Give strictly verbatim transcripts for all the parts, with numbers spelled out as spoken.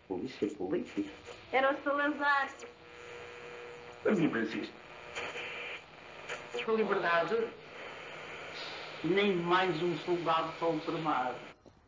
Polícia política? Era o Salazar. A mim, Francisco. A liberdade, nem mais um soldado tão tramado.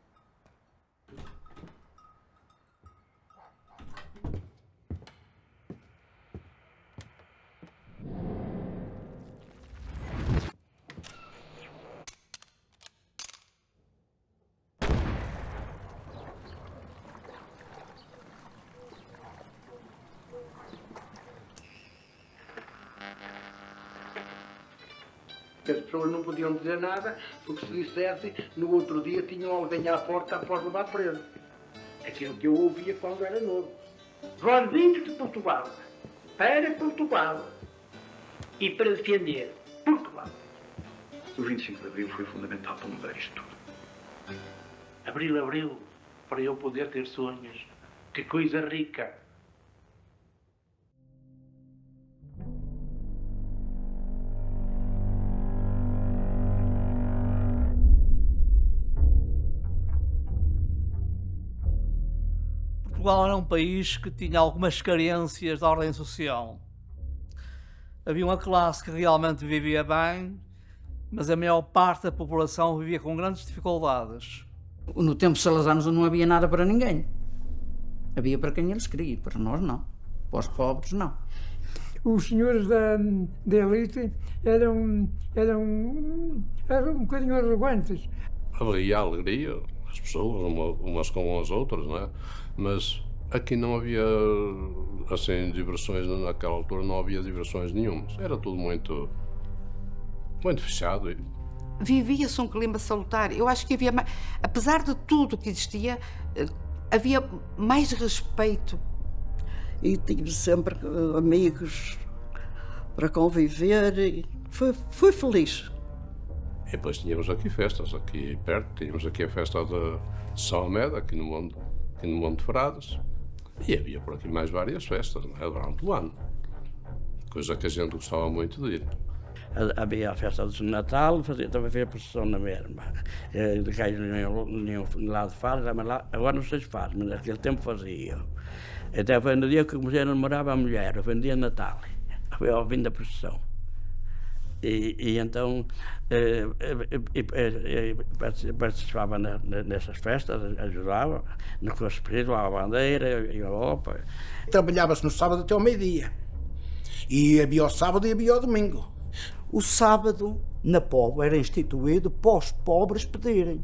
As pessoas não podiam dizer nada, porque se dissessem, no outro dia tinham alguém à porta após levar preso. Aquilo que eu ouvia quando era novo. Rodinhos de Portugal, para Portugal e para defender Portugal. O vinte e cinco de Abril foi fundamental para mudar isto tudo. Abril, abril, para eu poder ter sonhos. Que coisa rica! Portugal era um país que tinha algumas carências de ordem social. Havia uma classe que realmente vivia bem, mas a maior parte da população vivia com grandes dificuldades. No tempo de Salazar não havia nada para ninguém. Havia para quem eles queriam, para nós não. Para os pobres não. Os senhores da, da elite eram, eram, eram um bocadinho arrogantes. Havia alegria, as pessoas, uma, umas com as outras, não é? Mas aqui não havia, assim, diversões, naquela altura não havia diversões nenhumas. Era tudo muito, muito fechado. Vivia-se um clima salutar. Eu acho que havia mais, apesar de tudo que existia, havia mais respeito. E tive sempre amigos para conviver e foi, foi feliz. E depois tínhamos aqui festas, aqui perto, tínhamos aqui a festa de São Almeida, aqui no Monte, aqui no Monte Frades, e havia por aqui mais várias festas, não é? Durante o ano, coisa que a gente gostava muito de ir. Havia a festa do Natal, fazia, também fazia procissão na mesma. De Caio nenhum lado faz, mas lá, agora não sei se faz, mas naquele tempo fazia. Até foi no dia que comecei a namorar a mulher, foi no dia de Natal, foi ao fim da procissão. E, e então eh, eh, eh, participava na, nessas festas, ajudava, no que fosse preciso, a bandeira e a roupa. Trabalhava-se no sábado até ao meio-dia. E havia o sábado e havia o domingo. O sábado, na Póvoa, era instituído para os pobres pedirem.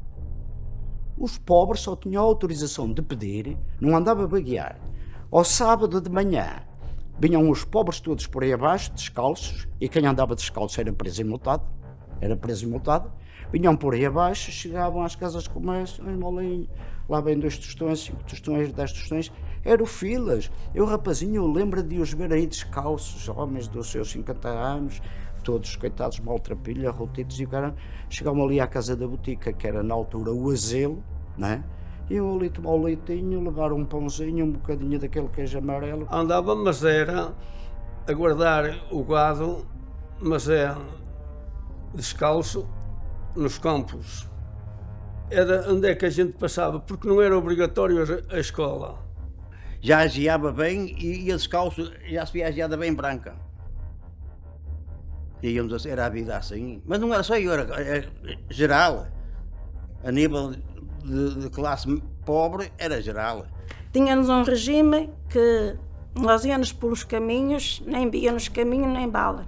Os pobres só tinham autorização de pedir, não andava a vaguear. Ao sábado de manhã, vinham os pobres todos por aí abaixo, descalços, e quem andava descalço era preso e multado, era preso e multado. Vinham por aí abaixo, chegavam às casas de comércio, molinho, lá vem dois tostões, cinco tostões, dez tostões, eram filas. Eu, rapazinho, eu lembro de os ver aí descalços, homens dos seus cinquenta anos, todos coitados, maltrapilha, rotitos, e o cara, chegavam ali à casa da botica, que era na altura o Azelo, né? Iam ali tomar o leitinho, levar um pãozinho, um bocadinho daquele queijo amarelo. Andava, mas era a guardar o gado, mas é descalço, nos campos. Era onde é que a gente passava, porque não era obrigatório a escola. Já agiava bem e ia descalço, já se via agiada bem branca. E íamos assim, era a vida assim. Mas não era só eu, era, era geral. A nível de, de classe pobre, era geral. Tínhamos um regime que nós íamos pelos caminhos, nem víamos caminho nem bala.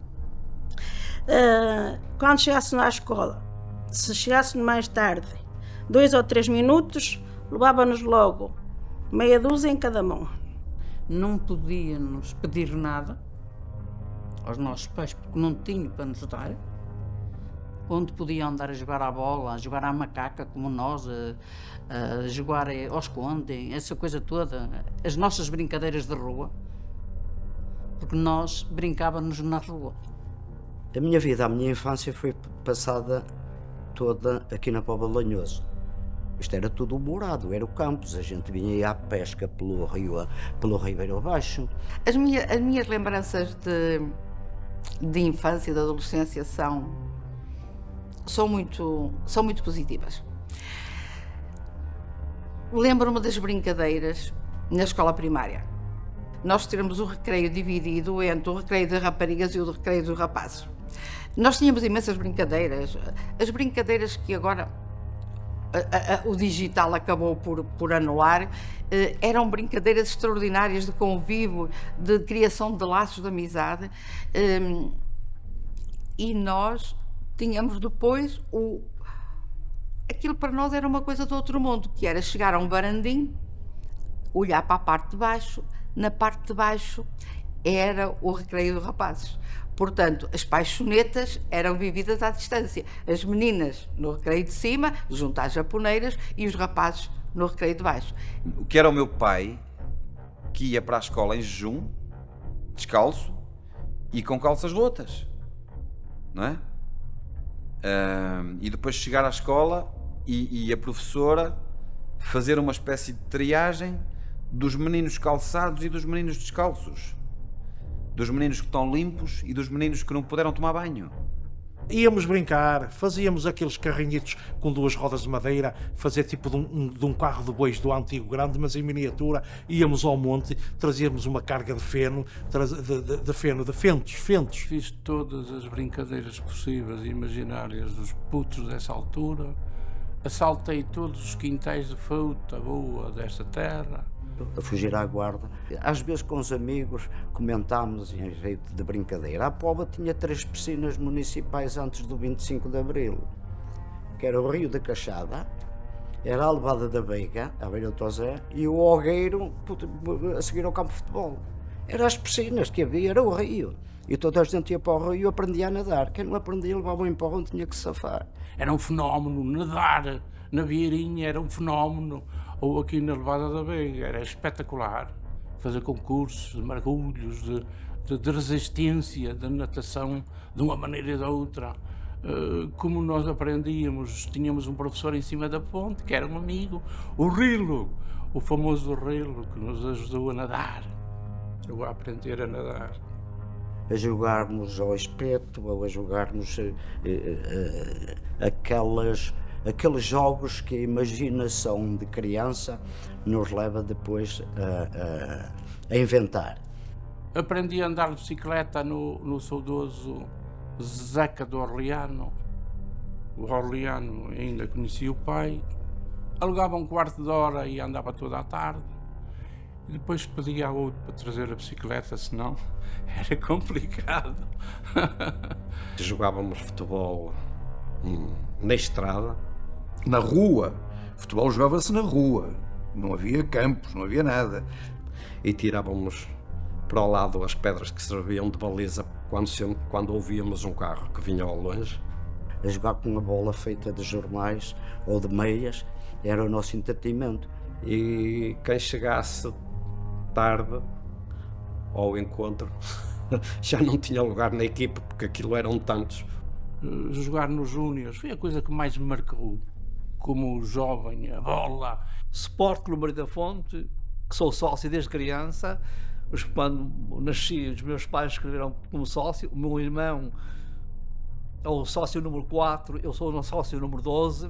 Uh, quando chegássemos à escola, se chegássemos mais tarde, dois ou três minutos, levava-nos logo meia dúzia em cada mão. Não podíamos pedir nada aos nossos pais, porque não tinham para nos dar. Onde podiam andar a jogar à bola, a jogar à macaca, como nós, a, a jogar ao esconde, essa coisa toda, as nossas brincadeiras de rua, porque nós brincávamos na rua. A minha vida, a minha infância foi passada toda aqui na Póvoa de Lanhoso. Isto era tudo morado, era o campus, a gente vinha aí à pesca pelo rio, pelo Ribeiro Abaixo. As, minha, as minhas lembranças de, de infância e de adolescência são, são, muito, são muito positivas. lembro-me das brincadeiras na escola primária. Nós tínhamos o recreio dividido entre o recreio das raparigas e o recreio dos rapazes. Nós tínhamos imensas brincadeiras. As brincadeiras que agora a, a, o digital acabou por, por anular, eh, eram brincadeiras extraordinárias de convívio, de criação de laços de amizade. Eh, e nós tínhamos depois o... Aquilo para nós era uma coisa do outro mundo, que era chegar a um barandim, olhar para a parte de baixo. Na parte de baixo era o recreio dos rapazes. Portanto, as paixonetas eram vividas à distância. As meninas no recreio de cima, junto às japoneiras, e os rapazes no recreio de baixo. O que era o meu pai, que ia para a escola em jejum, descalço e com calças rotas, não é? Uh, e depois chegar à escola e, e a professora fazer uma espécie de triagem dos meninos calçados e dos meninos descalços, dos meninos que estão limpos e dos meninos que não puderam tomar banho. Íamos brincar, fazíamos aqueles carrinhitos com duas rodas de madeira, fazer tipo de um, de um carro de bois do antigo grande, mas em miniatura. Íamos ao monte, trazíamos uma carga de feno, de, de, de feno, de fentos, fentos. Fiz todas as brincadeiras possíveis e imaginárias dos putos dessa altura. Assaltei todos os quintais de fruta boa desta terra. A fugir à guarda. Às vezes com os amigos comentámos em jeito de brincadeira. A Póvoa tinha três piscinas municipais antes do vinte e cinco de Abril, que era o Rio da Cachada, era a Levada da Veiga, a Beira do Tozé, e o Algueiro a seguir ao campo de futebol. Eram as piscinas que havia, era o rio. E toda a gente ia para o rio e aprendia a nadar. Quem não aprendia levava um empurrão, tinha que se safar. Era um fenómeno, nadar na Vieirinha era um fenómeno. Ou aqui na Levada da Veiga, era espetacular. Fazer concursos de mergulhos, de, de, de resistência, de natação, de uma maneira e da outra. Uh, como nós aprendíamos, tínhamos um professor em cima da ponte, que era um amigo, o Rilo, o famoso Rilo, que nos ajudou a nadar, eu a aprender a nadar. A jogarmos ao espeto, ou a jogarmos uh, uh, uh, aquelas... aqueles jogos que a imaginação de criança nos leva depois a, a, a inventar. Aprendi a andar de bicicleta no, no saudoso Zeca do Orleano. O Orleano ainda conhecia o pai. Alugava um quarto de hora e andava toda a tarde. E depois pedia a outro para trazer a bicicleta, senão era complicado. Jogávamos futebol hum, na estrada. Na rua, o futebol jogava-se na rua, não havia campos, não havia nada. E tirávamos para o lado as pedras que serviam de baliza quando, quando ouvíamos um carro que vinha ao longe. A jogar com uma bola feita de jornais ou de meias era o nosso entretenimento. E quem chegasse tarde ao encontro já não tinha lugar na equipe, porque aquilo eram tantos. Jogar nos júniores foi a coisa que mais me marcou. Como jovem, a bola. Sport Clube Maria da Fonte, que sou sócio desde criança. Quando nasci, os meus pais escreveram como sócio. O meu irmão é o sócio número quatro, eu sou o sócio número doze.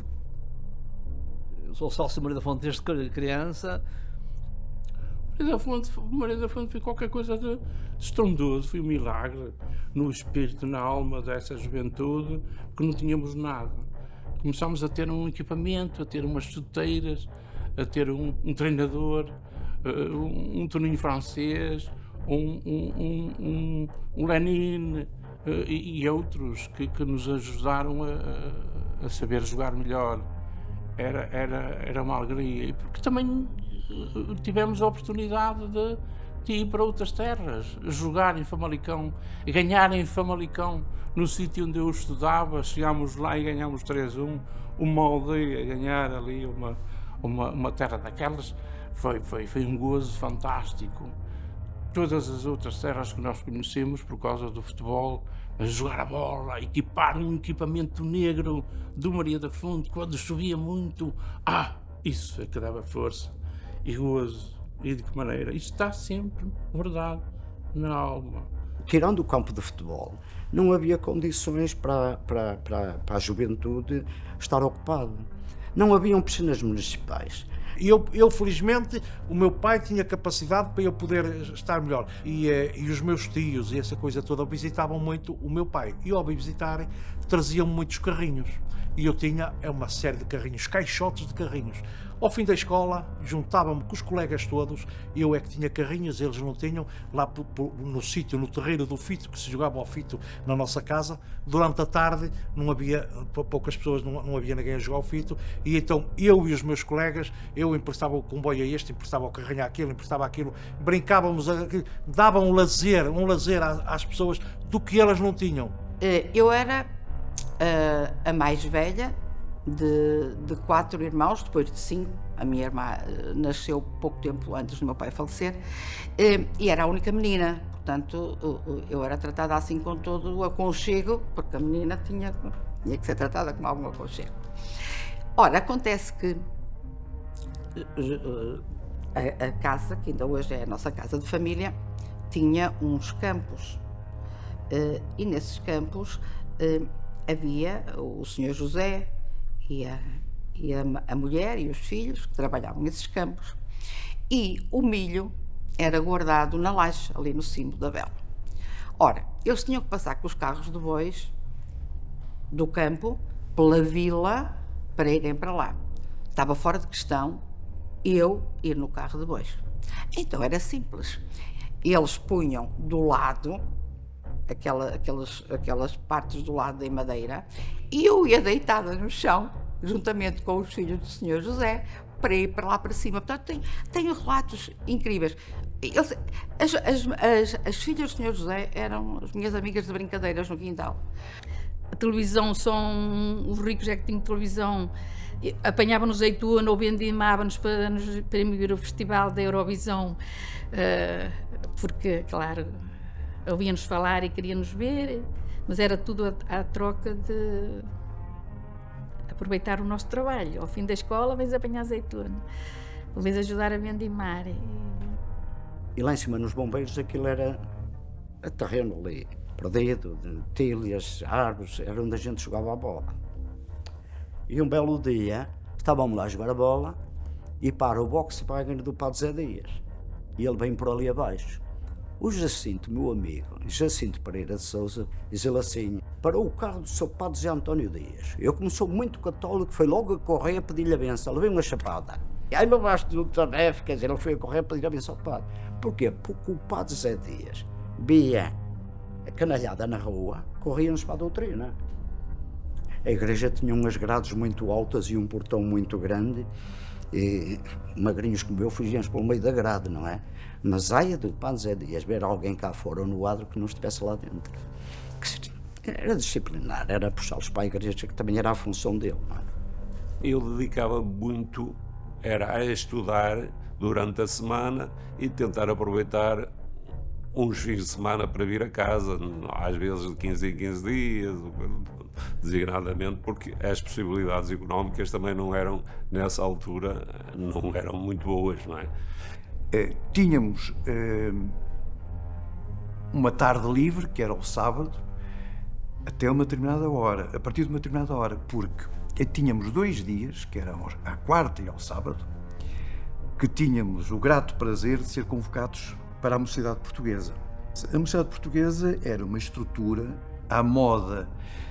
Eu sou sócio Maria da Fonte desde criança. Maria da Fonte, Maria da Fonte foi qualquer coisa de estrondoso, foi um milagre no espírito, na alma dessa juventude, porque não tínhamos nada. Começámos a ter um equipamento, a ter umas chuteiras, a ter um, um treinador, uh, um, um torninho francês, um, um, um, um Lenin uh, e, e outros que, que nos ajudaram a, a saber jogar melhor. Era, era, era uma alegria, porque também uh, tivemos a oportunidade de, de ir para outras terras, jogar em Famalicão, ganhar em Famalicão. No sítio onde eu estudava, chegámos lá e ganhámos três a um, uma aldeia a ganhar ali uma, uma, uma terra daquelas, foi, foi, foi um gozo fantástico. Todas as outras terras que nós conhecemos por causa do futebol, a jogar a bola, equipar um equipamento negro do Maria da Fonte, quando chovia muito, ah, isso é que dava força e gozo. E de que maneira? Isso está sempre, verdade, na alma. Tirando o campo de futebol, não havia condições para, para, para, para a juventude estar ocupada. Não haviam piscinas municipais. Eu, eu, felizmente, o meu pai tinha capacidade para eu poder estar melhor. E, e os meus tios e essa coisa toda visitavam muito o meu pai. E ao visitarem, traziam-me muitos carrinhos. E eu tinha uma série de carrinhos, caixotes de carrinhos. Ao fim da escola, juntava-me com os colegas todos, eu é que tinha carrinhos, eles não tinham, lá por, por, no sítio, no terreiro do fito, que se jogava ao fito na nossa casa. Durante a tarde não havia, poucas pessoas, não, não havia ninguém a jogar ao fito, e então eu e os meus colegas, eu emprestava o comboio a este, emprestava o carrinho àquilo, emprestava aquilo, brincávamos, davam um lazer, um lazer às pessoas do que elas não tinham. Eu era uh, a mais velha, De, de quatro irmãos, depois de cinco. A minha irmã uh, nasceu pouco tempo antes do meu pai falecer, uh, e era a única menina, portanto uh, uh, eu era tratada assim com todo o aconchego, porque a menina tinha, tinha que ser tratada com algum aconchego. Ora, acontece que uh, uh, a, a casa, que ainda hoje é a nossa casa de família, tinha uns campos, uh, e nesses campos uh, havia o senhor José e, a, e a, a mulher e os filhos que trabalhavam nesses campos, e o milho era guardado na laje, ali no cimo da vela. Ora, eles tinham que passar com os carros de bois do campo pela vila para irem para lá. Estava fora de questão eu ir no carro de bois. Então era simples. Eles punham do lado aquela, aquelas, aquelas partes do lado da madeira, e eu ia deitada no chão, juntamente com os filhos do senhor José, para ir para lá para cima. Portanto, tenho, tenho relatos incríveis. Eles, as, as, as, as filhas do senhor José eram as minhas amigas de brincadeiras no quintal. A televisão, são os ricos é que tinham televisão, apanhavam-nos azeitona ou vendimavam-nos para, para ir ao festival da Eurovisão, porque, claro, ouvíamos falar e queríamos ver, mas era tudo à, à troca de aproveitar o nosso trabalho. Ao fim da escola, vens apanhar azeitona, vens ajudar a vendimar. E... e lá em cima, nos bombeiros, aquilo era a terreno ali, perdido, de tilhas, árvores, era onde a gente jogava a bola. E um belo dia, estávamos lá a jogar a bola, e para o Volkswagen do Padre Zé Dias. E ele vem por ali abaixo. O Jacinto, meu amigo, Jacinto Pereira de Sousa, diz ele assim: parou o carro do seu Padre Zé António Dias. Eu, como sou muito católico, fui logo a correr a pedir-lhe a benção. Levei uma chapada. E aí me baixo do tarefa, quer dizer, ele foi a correr a pedir a benção ao padre. Porquê? Porque o Padre Zé Dias via a canalhada na rua, corríamos para a doutrina. A igreja tinha umas grades muito altas e um portão muito grande, e magrinhos como eu fugiam pelo meio da grade, não é? Mas ai do Padre Zé Dias ver alguém cá fora ou no adro que não estivesse lá dentro. Era disciplinar, era puxá-los para a igreja, que também era a função dele, não é? Eu dedicava muito, era a estudar durante a semana e tentar aproveitar uns fins de semana para vir a casa, às vezes de quinze em quinze dias, designadamente, porque as possibilidades económicas também não eram, nessa altura, não eram muito boas, não é? Eh, tínhamos eh, uma tarde livre, que era o sábado, até uma determinada hora, a partir de uma determinada hora, porque eh, tínhamos dois dias, que eram à quarta e ao sábado, que tínhamos o grato prazer de ser convocados para a Mocidade Portuguesa. A Mocidade Portuguesa era uma estrutura à moda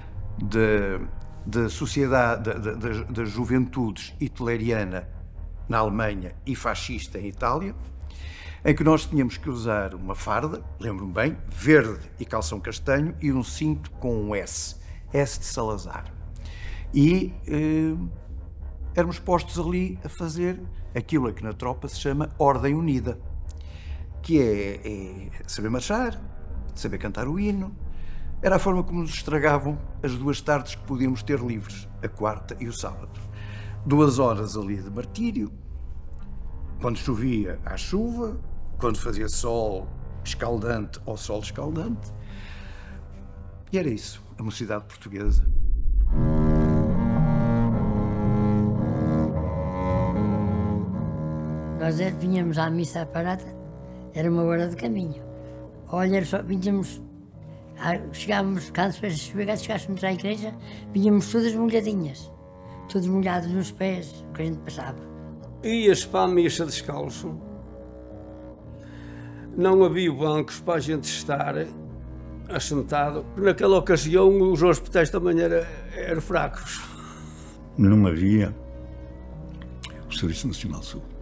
da sociedade, das juventudes hitleriana na Alemanha e fascista em Itália, em que nós tínhamos que usar uma farda, lembro-me bem, verde e calção castanho, e um cinto com um S, S de Salazar. E eh, éramos postos ali a fazer aquilo a que na tropa se chama Ordem Unida, que é, é saber marchar, saber cantar o hino. Era a forma como nos estragavam as duas tardes que podíamos ter livres, a quarta e o sábado. Duas horas ali de martírio, quando chovia à chuva, quando fazia sol escaldante ao sol escaldante. E era isso, a Mocidade Portuguesa. Nós vinhamos à missa à parada, era uma hora de caminho. Olha, era só, vinhamos, chegávamos, quando se chover, chegássemos à igreja, vinhamos todas molhadinhas, todos molhados nos pés, o que a gente passava. Ias para a missa descalço, não havia bancos para a gente estar assentado, porque naquela ocasião os hospitais também eram, eram fracos. Não havia o Serviço Nacional de Saúde.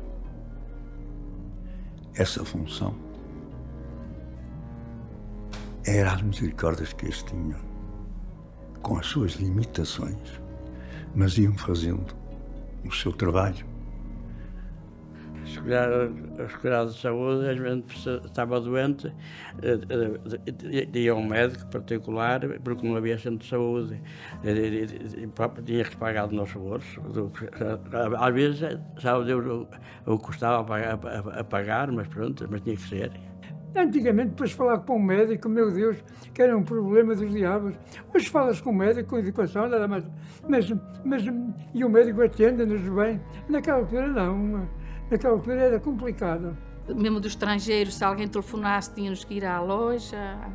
Essa função era as misericórdias que eles tinham, com as suas limitações, mas iam fazendo o seu trabalho. Os cuidados de saúde, às vezes estava doente, ia a um médico particular, porque não havia centro de saúde, tinha que pagar do nosso bolso. Às vezes, sabe Deus o que custava a pagar, a pagar, mas pronto, mas tinha que ser. Antigamente, depois de falar com um médico, meu Deus, que era um problema dos diabos. Hoje falas com um médico, com educação, nada mais. Mas, mas, e o médico atende-nos bem. Naquela altura, não. Naquela altura era complicado. Mesmo dos estrangeiros, se alguém telefonasse, tínhamos que ir à loja,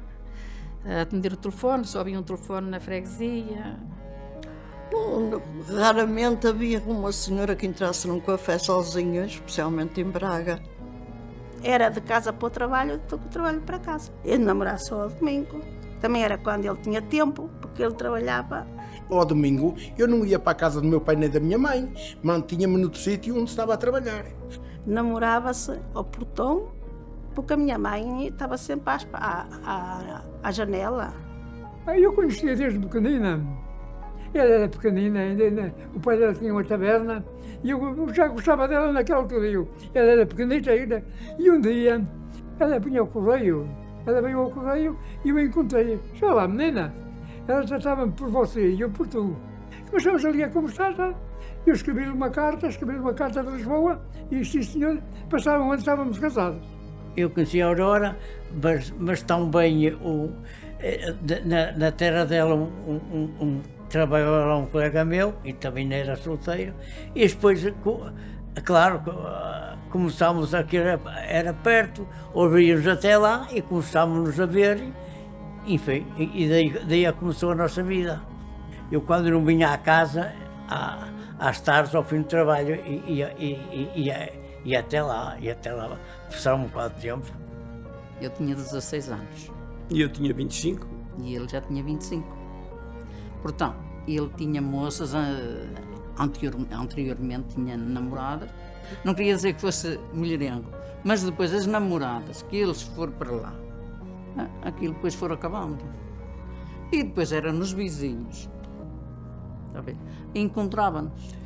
a atender o telefone, só havia um telefone na freguesia. Bom, raramente havia uma senhora que entrasse num café sozinha, especialmente em Braga. Era de casa para o trabalho, do trabalho para casa. Ele namorava só ao domingo. Também era quando ele tinha tempo, porque ele trabalhava. Ao domingo eu não ia para a casa do meu pai nem da minha mãe, mantinha-me no sítio onde estava a trabalhar. Namorava-se ao portão, porque a minha mãe estava sempre à, à, à janela. Eu conhecia desde pequenina. Ela era pequenina ainda, o pai dela tinha uma taberna e eu já gostava dela naquela altura. Eu, ela era pequenita ainda e um dia ela vinha ao correio, ela veio ao correio e eu a encontrei. Já lá, menina, ela tratava-me por você e eu por tu. Começamos ali a conversar, tá? Eu escrevi-lhe uma carta, escrevi-lhe uma carta de Lisboa e, sim senhor, passaram onde estávamos casados. Eu conheci a Aurora, mas, mas tão bem o, na, na terra dela um, um, um trabalhou lá um colega meu, e também era solteiro, e depois, claro, começámos aqui, era, era perto, ouvíamos até lá e começámos a ver, enfim, e daí, daí começou a nossa vida. Eu quando não vinha à casa, à, às tardes, ao fim do trabalho, ia, ia, ia, ia até lá, ia até lá, passar um bocado de tempo. Eu tinha dezasseis anos. E eu tinha vinte e cinco. E ele já tinha vinte e cinco. Portanto, ele tinha moças, anterior, anteriormente tinha namoradas, não queria dizer que fosse mulherengo, mas depois as namoradas, que eles foram para lá, aquilo depois foram acabando. E depois eram nos vizinhos, está bem? Encontrava-nos.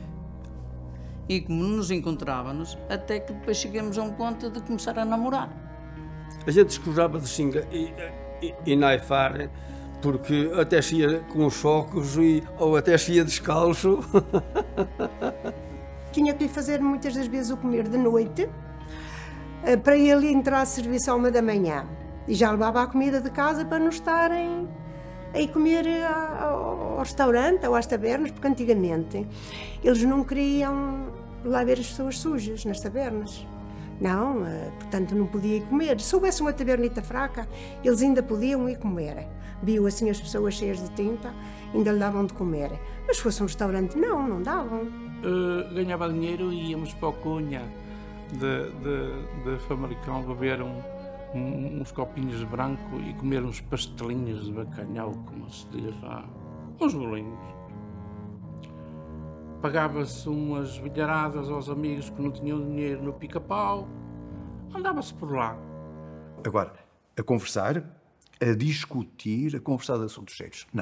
E como nos encontrávamos, até que depois chegamos a um ponto de começar a namorar. A gente escusava de xinga e, e, e naifar, porque até se ia com os focos e, ou até se ia descalço. Tinha que lhe fazer muitas das vezes o comer de noite, para ele entrar a serviço à uma da manhã. E já levava a comida de casa para não estarem a ir comer ao restaurante ou às tabernas, porque antigamente eles não queriam lá ver as pessoas sujas nas tabernas. Não, portanto não podia ir comer. Se houvesse uma tabernita fraca, eles ainda podiam ir comer. Viu assim as pessoas cheias de tinta, ainda lhe davam de comer. Mas se fosse um restaurante, não, não davam. Uh, ganhava dinheiro e íamos para o Cunha de, de, de Famalicão beber um, um, uns copinhos de branco e comer uns pastelinhos de bacalhau, como se diz lá, uns bolinhos. Pagava-se umas bilharadas aos amigos que não tinham dinheiro no pica-pau, andava-se por lá. Agora, a conversar, a discutir, a conversar de assuntos sérios, não.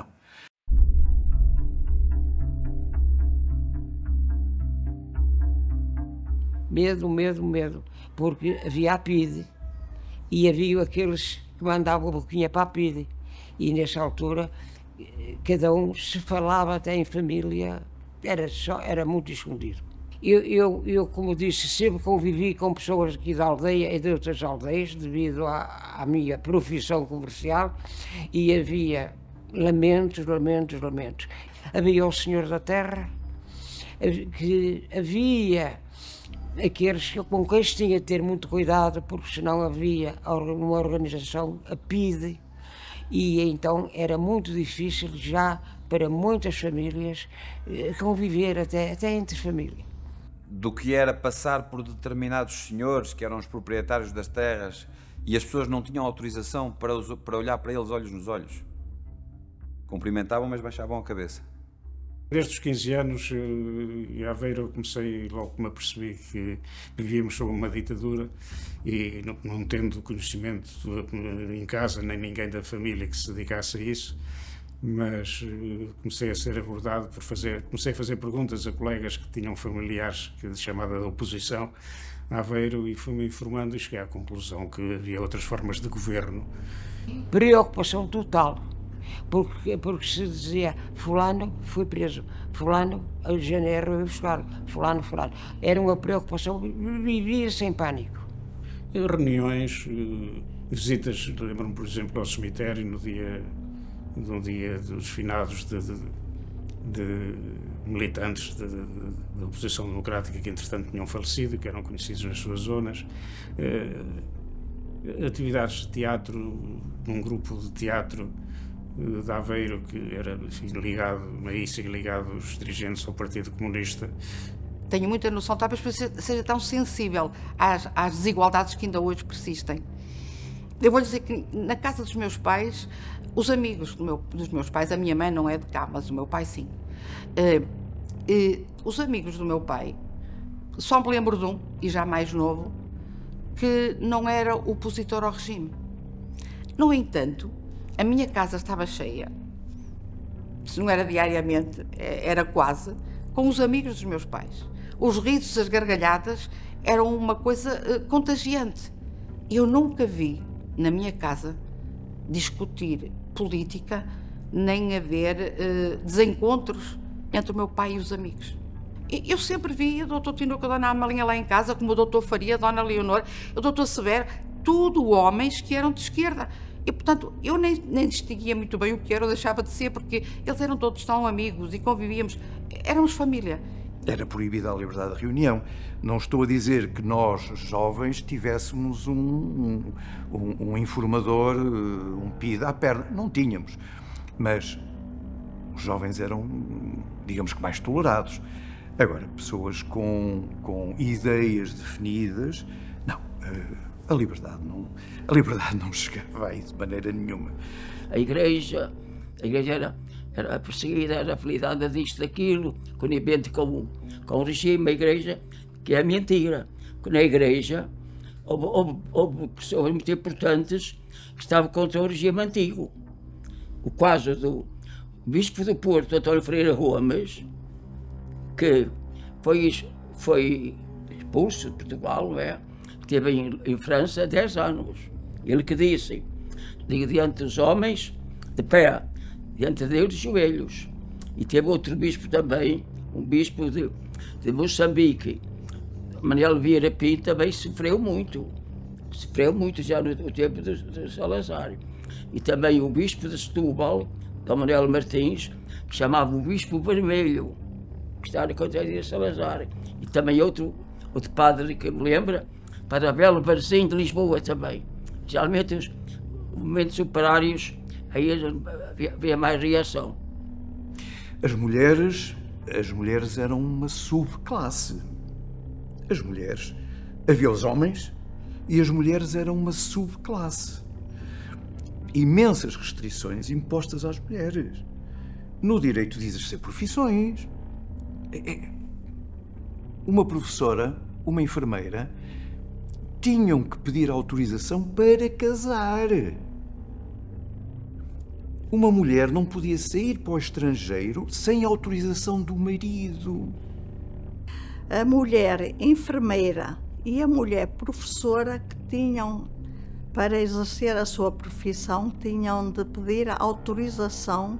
Medo, medo, medo, porque havia a P I D e havia aqueles que mandavam a boquinha para a P I D e nessa altura cada um se falava até em família, era, só, era muito escondido. Eu, eu, eu, como disse, sempre convivi com pessoas aqui da aldeia e de outras aldeias devido à, à minha profissão comercial e havia lamentos, lamentos, lamentos. Havia o Senhor da Terra, que havia aqueles com quem se tinha de ter muito cuidado, porque senão havia uma organização, a P I D, e então era muito difícil já para muitas famílias conviver até, até entre família. do que era passar por determinados senhores que eram os proprietários das terras e as pessoas não tinham autorização para, os, para olhar para eles olhos nos olhos. Cumprimentavam, mas baixavam a cabeça. Desde os quinze anos, em Aveiro, eu comecei, logo que me apercebi que vivíamos sob uma ditadura e não, não tendo conhecimento em casa, nem ninguém da família que se dedicasse a isso, mas comecei a ser abordado por fazer, comecei a fazer perguntas a colegas que tinham familiares que chamada da oposição a Aveiro e fui-me informando e cheguei à conclusão que havia outras formas de governo. Preocupação total, porque, porque se dizia fulano foi preso, fulano em janeiro eu buscar, fulano, fulano. Era uma preocupação, vivia sem pânico. Reuniões, visitas, lembro-me por exemplo ao cemitério no dia, no dia dos finados de, de, de militantes da oposição democrática que entretanto tinham falecido, que eram conhecidos nas suas zonas. Atividades de teatro, num grupo de teatro de Aveiro que era, enfim, ligado, aí ligado aos dirigentes ao Partido Comunista. Tenho muita noção, talvez por isso seja tão sensível às, às desigualdades que ainda hoje persistem. Eu vou dizer que na casa dos meus pais, os amigos do meu, dos meus pais, a minha mãe não é de cá, mas o meu pai sim. Uh, uh, os amigos do meu pai, só me lembro de um, e já mais novo, que não era opositor ao regime. No entanto, a minha casa estava cheia, se não era diariamente, era quase, com os amigos dos meus pais. Os risos, as gargalhadas eram uma coisa uh, contagiante. Eu nunca vi na minha casa discutir política, nem haver uh, desencontros entre o meu pai e os amigos. E, eu sempre vi o doutor Tinoco, a dona Amalinha lá em casa, como o doutor Faria, a dona Leonor, o doutor Severo, tudo homens que eram de esquerda. E, portanto, eu nem, nem distinguia muito bem o que era ou deixava de ser, porque eles eram todos tão amigos e convivíamos, éramos família. Era proibida a liberdade de reunião. Não estou a dizer que nós, jovens, tivéssemos um, um, um, um informador, um P I D à perna. Não tínhamos. Mas os jovens eram, digamos que, mais tolerados. Agora, pessoas com, com ideias definidas, não. A liberdade não, a liberdade não chegava aí de maneira nenhuma. A igreja, a igreja era, era perseguida, era apelidada disto, daquilo, conivente com, com o regime, a igreja, que é mentira. Na igreja houve, houve, houve pessoas muito importantes que estavam contra o regime antigo. O caso do bispo do Porto, António Ferreira Gomes, que foi, foi expulso de Portugal, não é? Esteve em, em França dez anos. Ele que disse, diante dos homens, de pé, diante deles, de joelhos. E teve outro bispo também, um bispo de, de Moçambique, Manuel Vieira Pinto, também sofreu muito. Sofreu muito já no, no tempo de, de Salazar. E também o bispo de Setúbal, Dom Manuel Martins, que chamava o Bispo Vermelho, que estava contra a Salazar. E também outro, outro padre que me lembra, Padre Abel Barzinho de Lisboa também. Geralmente os movimentos operários, aí havia mais reação. As mulheres, as mulheres eram uma subclasse. As mulheres, havia os homens e as mulheres eram uma subclasse. Imensas restrições impostas às mulheres no direito de exercer profissões. Uma professora, uma enfermeira, tinham que pedir autorização para casar. Uma mulher não podia sair para o estrangeiro sem autorização do marido. A mulher enfermeira e a mulher professora que tinham, para exercer a sua profissão, tinham de pedir autorização,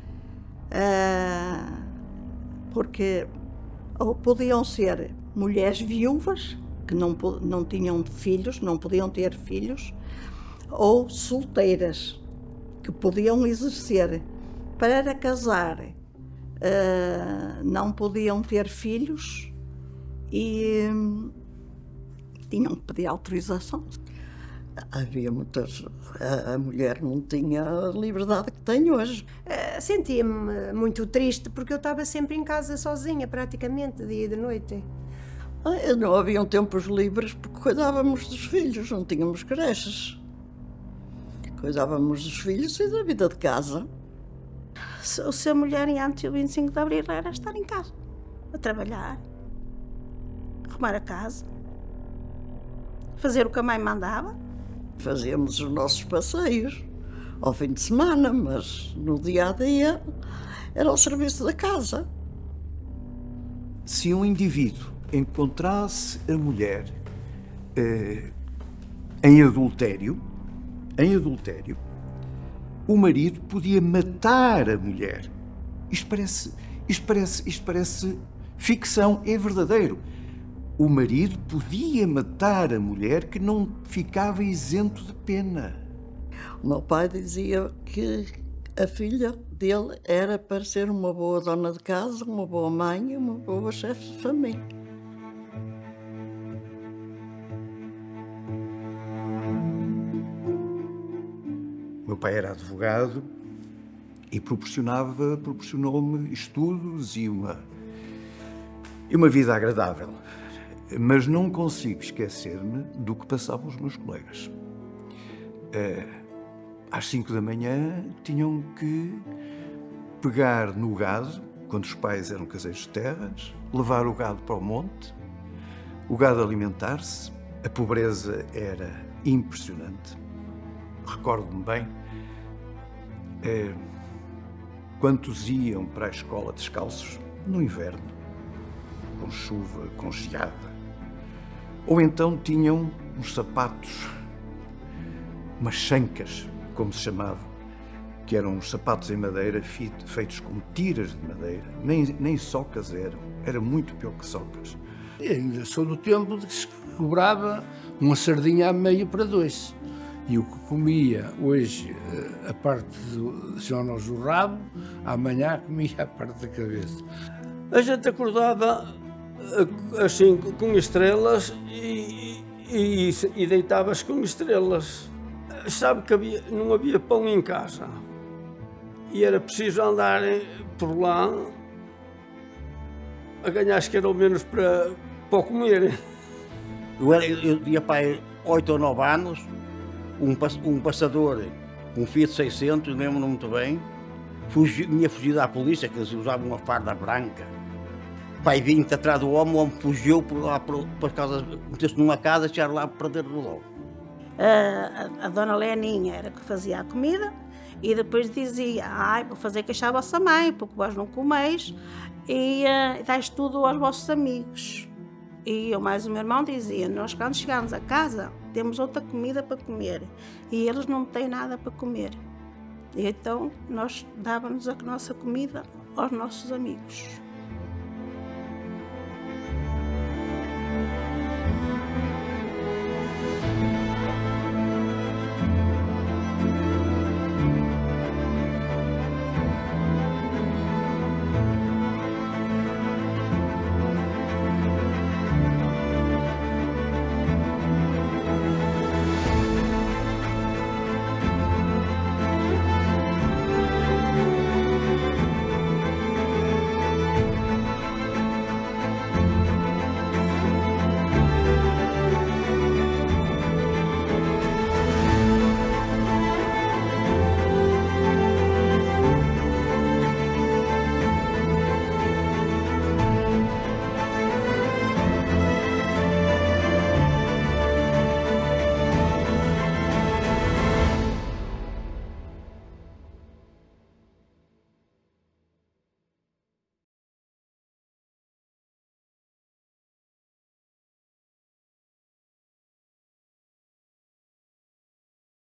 uh, porque ou podiam ser mulheres viúvas, que não, não tinham filhos, não podiam ter filhos, ou solteiras, que podiam exercer. Para casar, uh, não podiam ter filhos e um, tinham que pedir autorização. Havia muitas... A, a mulher não tinha a liberdade que tem hoje. Uh, Sentia-me muito triste porque eu estava sempre em casa sozinha, praticamente, dia e de noite. Ah, não haviam tempos livres porque cuidávamos dos filhos, não tínhamos creches. Cuidávamos dos filhos e da vida de casa. O ser mulher em antes do vinte e cinco de Abril era estar em casa, a trabalhar, arrumar a casa, fazer o que a mãe mandava. Fazíamos os nossos passeios ao fim de semana, mas no dia a dia era ao serviço da casa. Se um indivíduo encontrasse a mulher eh, em adultério, em adultério, o marido podia matar a mulher. Isto parece, isto parece, isto parece ficção, é verdadeiro. O marido podia matar a mulher que não ficava isento de pena. O meu pai dizia que a filha dele era para ser uma boa dona de casa, uma boa mãe e uma boa chefe de família. O meu pai era advogado e proporcionava, proporcionou-me estudos e uma, e uma vida agradável. Mas não consigo esquecer-me do que passavam os meus colegas. Às cinco da manhã tinham que pegar no gado, quando os pais eram caseiros de terras, levar o gado para o monte, o gado alimentar-se. A pobreza era impressionante. Recordo-me bem, é, quantos iam para a escola descalços no inverno, com chuva, com geada. Ou então tinham uns sapatos, umas chancas, como se chamava, que eram uns sapatos em madeira feitos com tiras de madeira, nem, nem socas eram, era muito pior que socas. Eu ainda sou do tempo de que se cobrava uma sardinha a meio para dois. E o que comia hoje a parte dos jornais do rabo, amanhã comia a parte da cabeça. A gente acordava assim com estrelas e, e, e deitava-se com estrelas. Sabe que havia, não havia pão em casa e era preciso andar por lá a ganhar, se ao menos para, para comer. Eu, era, eu tinha pai oito ou nove anos, um, um passador, um Fiat seiscentos, lembro-me muito bem, fugi, tinha fugido à polícia, que eles usavam uma farda branca. Pai vinha atrás do homem, o homem fugiu por lá, por, por causa, meteu-se numa casa e chegaram lá para perder o logo. A, a, a dona Leninha era que fazia a comida e depois dizia: ai, vou fazer queixar a vossa mãe, porque vós não comeis e uh, dais tudo aos vossos amigos. E eu mais o meu irmão dizia: nós quando chegamos a casa temos outra comida para comer e eles não têm nada para comer. E então nós dávamos a nossa comida aos nossos amigos.